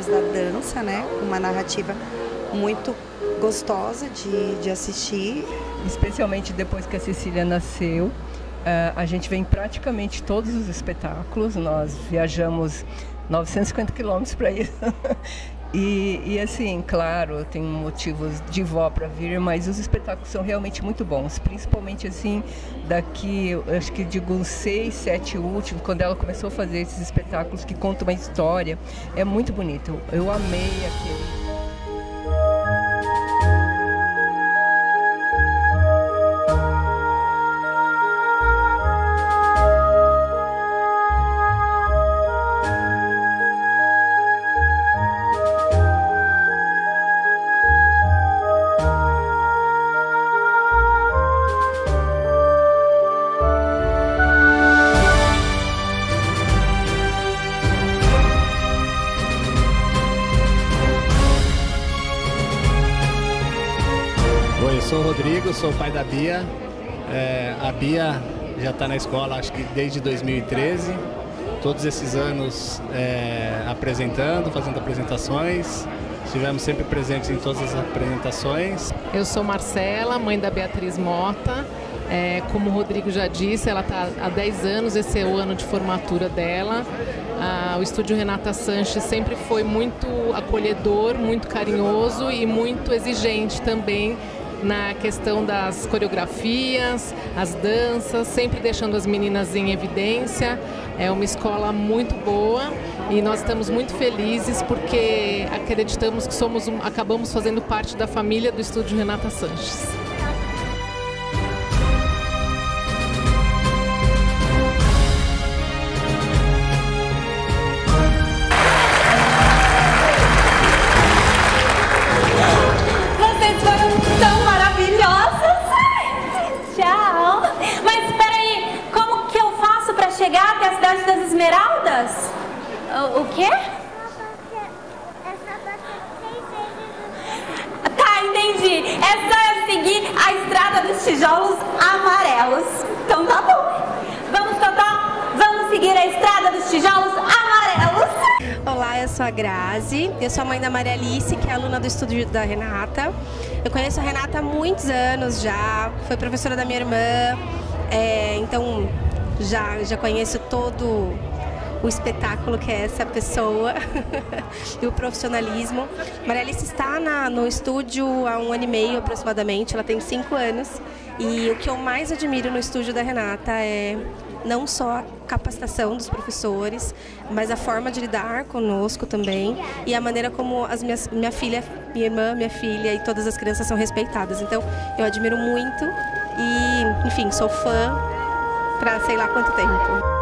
da dança, né? Uma narrativa muito gostosa de assistir. Especialmente depois que a Cecília nasceu, a gente vem praticamente todos os espetáculos, nós viajamos 950 quilômetros para isso. E assim, claro, tem motivos de vó para vir, mas os espetáculos são realmente muito bons, principalmente assim, daqui, acho que digo uns 6, 7 últimos, quando ela começou a fazer esses espetáculos que contam uma história, é muito bonito, eu amei aquele. Oi, eu sou o Rodrigo, sou o pai da Bia. A Bia já está na escola acho que desde 2013, todos esses anos apresentando, fazendo apresentações, estivemos sempre presentes em todas as apresentações. Eu sou Marcela, mãe da Beatriz Mota. Como o Rodrigo já disse, ela está há 10 anos, esse é o ano de formatura dela. O Estúdio Renata Sanches sempre foi muito acolhedor, muito carinhoso e muito exigente também na questão das coreografias, as danças, sempre deixando as meninas em evidência. É uma escola muito boa e nós estamos muito felizes porque acreditamos que acabamos fazendo parte da família do Estúdio Renata Sanches. Chegar até a Cidade das Esmeraldas? O quê? Tá, entendi. É só eu seguir a Estrada dos Tijolos Amarelos. Então tá bom. Vamos, Totó? Vamos seguir a Estrada dos Tijolos Amarelos. Olá, eu sou a Grazi, eu sou a mãe da Maria Alice, que é aluna do estúdio da Renata. Eu conheço a Renata há muitos anos já, foi professora da minha irmã, então já conheço todo o espetáculo que é essa pessoa e o profissionalismo. Maria Alice está no estúdio há 1 ano e meio aproximadamente, ela tem 5 anos. E o que eu mais admiro no estúdio da Renata é não só a capacitação dos professores, mas a forma de lidar conosco também e a maneira como minha filha, minha irmã, minha filha e todas as crianças são respeitadas. Então eu admiro muito e, enfim, sou fã para sei lá quanto tempo.